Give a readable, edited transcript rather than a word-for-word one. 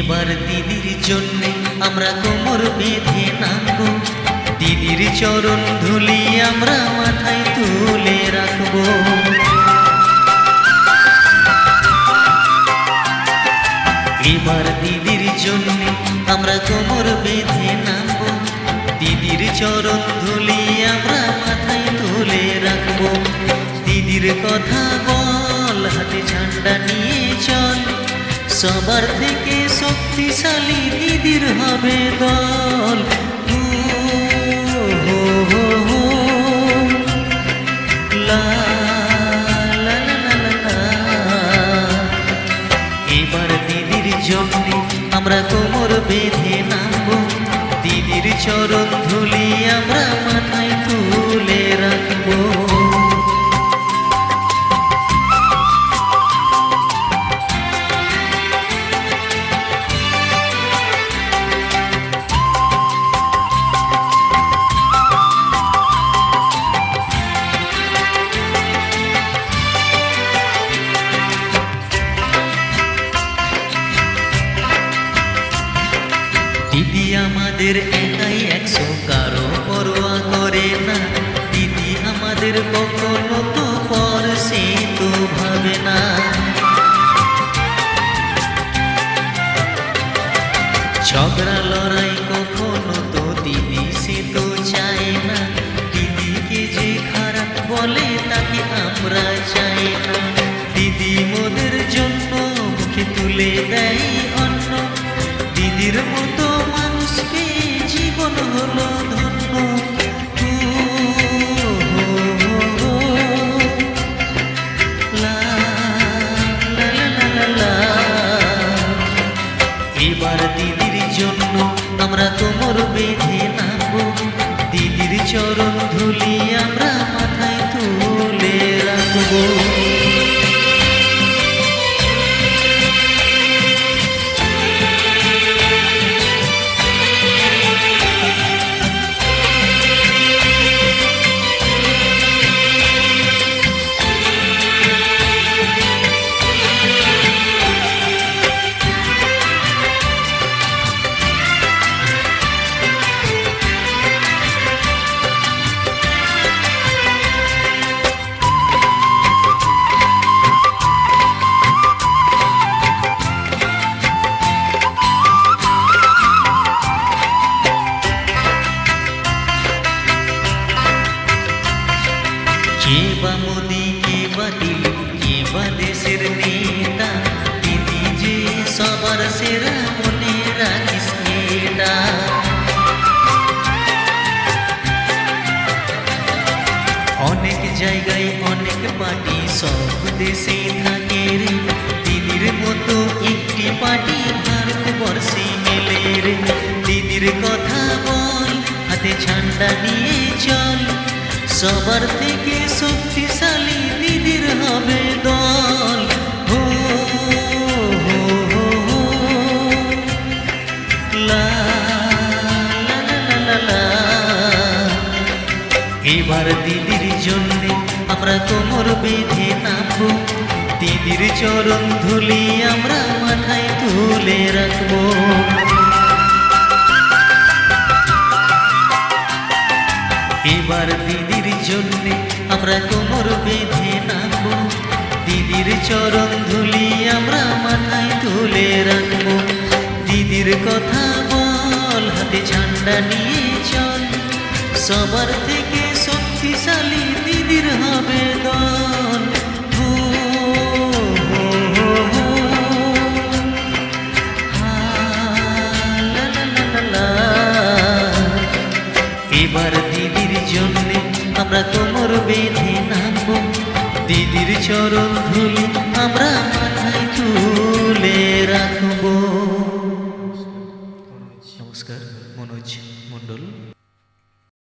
এবার দিদির জন্য আমরা কোমর বেঁধে নামবো, দিদির চরণ ধুলি আমরা মাথায় তুলে রাখবো। এবার দিদির জন্য আমরা কোমর বেঁধে নামবো, দিদির চরণ ধুলি আমরা মাথায় তুলে রাখবো। দিদির কথা বল, হাতে ঝান্ডা নিয়ে চল, সবার থেকে শক্তিশালী দিদির হবে দল। এবার দিদির জন্য আমরা কোমর বেঁধে নামবো, দিদির চরণ ধুলি আমরা মাথায় তুলে রাখবো। দিদি আমাদের একাই 100, কারো পরোয়া করে না। দিদি আমাদের কখনো তো পর সে তো ভাবে না। ঝগড়া লড়াই কখনো তো দিদি সে তো চায় না। দিদিকে যে খারাপ বলে তাকে আমরা চাই না। দিদি মোদের জন্য মুখে তুলে দেয় অন্ন, দিদির মতো মানুষকে জীবন হলো ধন্য। এবার দিদির জন্য আমরা কোমর বেঁধে নামবো, দিদির চরণ ধুলি আমরা মাথায় তুলে রাখবো। কে বা মোদি, কে বা দিলি, কে বা দেশের নেতা, দিদি যে সবার সেরা মনে রাখিস এটা। অনেক জায়গায় অনেক পার্টি, সব দেশে থাকে রে, দিদির মতো একটি পার্টি ভারতবর্ষে মেলে রে। দিদির কথা বল, হাতে ঝান্ডা নিয়ে চল, সবার থেকে শক্তিশালী দিদির হবে দল। হো হো হো হো লা লা লা লা। এবার দিদির জন্য আমরা কোমর বেঁধে নামবো, দিদির চরণ ধুলি আমরা মাথায় তুলে রাখবো। এবার দিদির জন্য আমরা কোমর বেঁধে নামবো, দিদির চরণ ধুলি আমরা মাথায় তুলে রাখবো। দিদির কথা বল, হাতে ঝান্ডা নিয়ে চল, সবার থেকে শক্তিশালী দিদির হবে দল। এবার দিদির জন্য আমরা কোমর বেঁধে নামবো, দিদির চরণ ধুলি আমরা মাথায় তুলে রাখবো। নমস্কার, মনোজ মণ্ডল।